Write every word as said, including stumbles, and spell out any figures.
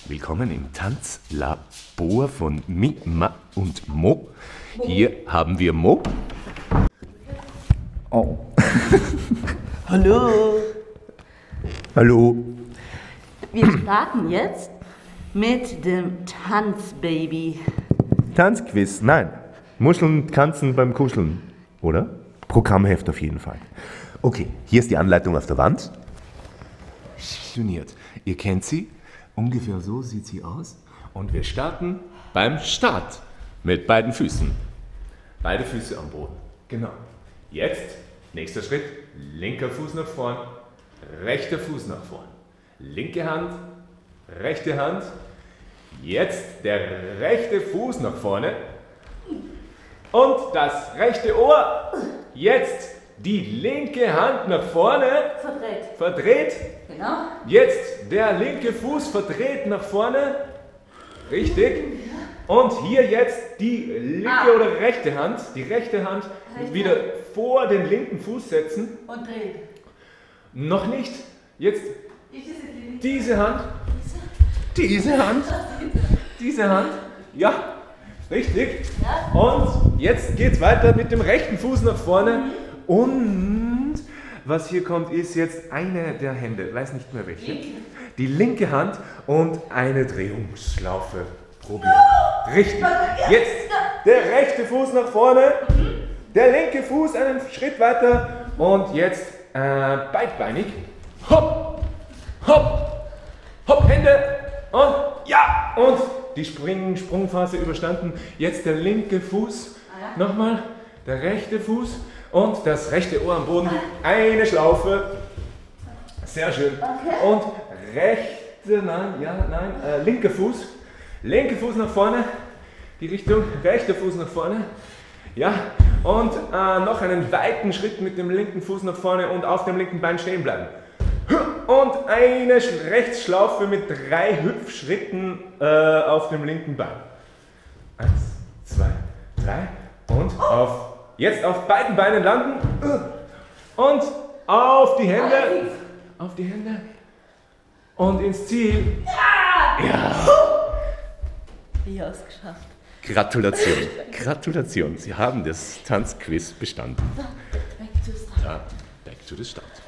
Willkommen im Tanzlabor von Mi, Ma und Mo. Hier haben wir Mo. Oh. Hallo. Hallo. Wir starten jetzt mit dem Tanzbaby. Tanzquiz, nein. Muscheln tanzen beim Kuscheln, oder? Programmheft auf jeden Fall. Okay, hier ist die Anleitung auf der Wand. Stationiert. Ihr kennt sie. Ungefähr so sieht sie aus. Und wir starten beim Start mit beiden Füßen. Beide Füße am Boden. Genau. Jetzt, nächster Schritt, linker Fuß nach vorn, rechter Fuß nach vorn. Linke Hand, rechte Hand. Jetzt der rechte Fuß nach vorne. Und das rechte Ohr. Jetzt die linke Hand nach vorne. Verdreht. Verdreht. Genau. Jetzt der linke Fuß verdreht nach vorne. Richtig. Und hier jetzt die linke Ah. oder rechte Hand, die rechte Hand Rechte wieder Hand. vor den linken Fuß setzen. Und drehen. Noch nicht. Jetzt Ich ist die diese Hand. Diese Hand. Diese Hand. Ja, richtig. Ja. Und jetzt geht's weiter mit dem rechten Fuß nach vorne. Und was hier kommt, ist jetzt eine der Hände, weiß nicht mehr welche. Linke. Die linke Hand und eine Drehungsschlaufe probieren. Richtig. Jetzt der rechte Fuß nach vorne, der linke Fuß einen Schritt weiter und jetzt äh, beidbeinig. Hopp, hopp, hopp, Hände und ja, und die Spring Sprungphase überstanden. Jetzt der linke Fuß, Ah, ja. nochmal, der rechte Fuß und das rechte Ohr am Boden. Eine Schlaufe. Sehr schön. Okay. Und rechte, nein, ja, nein, äh, linker Fuß. Linker Fuß nach vorne, die Richtung, rechter Fuß nach vorne. Ja, und äh, noch einen weiten Schritt mit dem linken Fuß nach vorne und auf dem linken Bein stehen bleiben. Und eine Sch- Rechtsschlaufe mit drei Hüpfschritten äh, auf dem linken Bein. Eins, zwei, drei und auf, jetzt auf beiden Beinen landen und auf die Hände, auf die Hände und ins Ziel. Ich hab's geschafft. Gratulation, Gratulation, Sie haben das Tanzquiz bestanden. Back to start. Ja, back to the start.